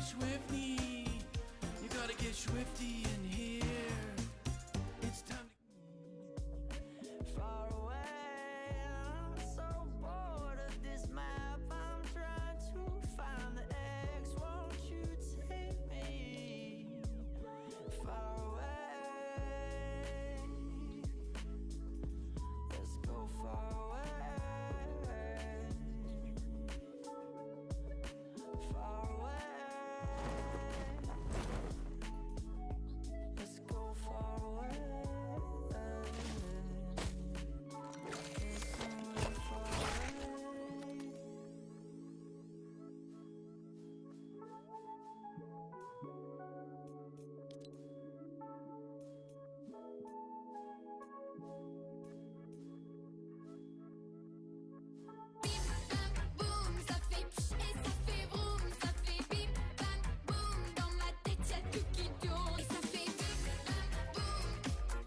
swifty. You gotta get swifty in here. It's time to far away. I'm so bored of this map. I'm trying to find the X. Won't you take me far away? Let's go far away. Far away. Let's go far away. Somewhere far away. Bip bang boum, ça fait pch et ça fait vroom, ça fait bip bang boum. Dans ma tête y'a tout qui tourne et ça fait bip bang boum.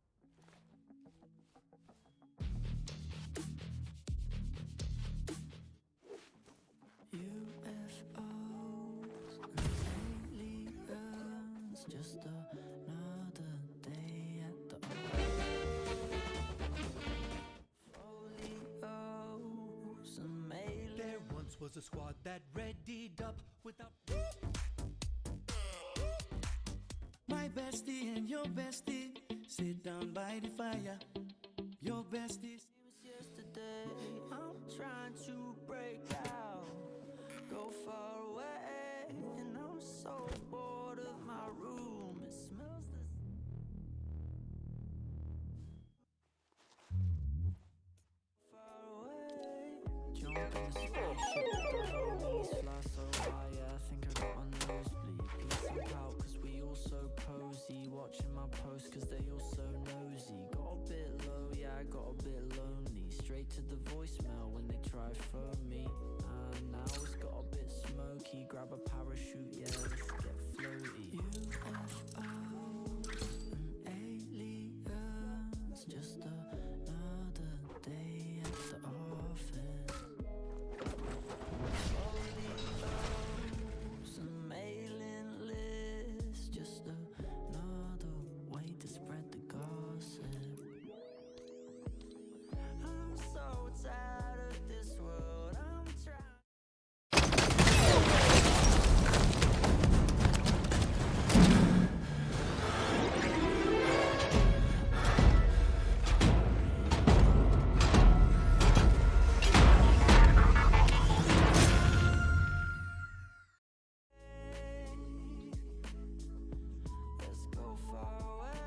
UFOs and aliens, just another day at the folios and aliens. There once was a squad that readied up without My bestie and your bestie sit down by the fire. Your bestie. It was yesterday. I'm trying to break out, go far away, and I'm so bored of my room. It smells the far away. Jump in the spaceship with the homies, fly so high, yeah, I think I got a nosebleed. Peace and pout, cause we all so cozy, watching my posts cause they all so nosy. Got a bit low, yeah, I got a bit lonely, straight to the voicemail when they try phone me. And now it's got a bit smoky, grab a parachute, yeah, let's get floaty. UFOs and aliens, just another day at the office. Folios and mailing lists, just another way to spread the gossip. I'm so tired of this world. I'm trying. Let's go far away.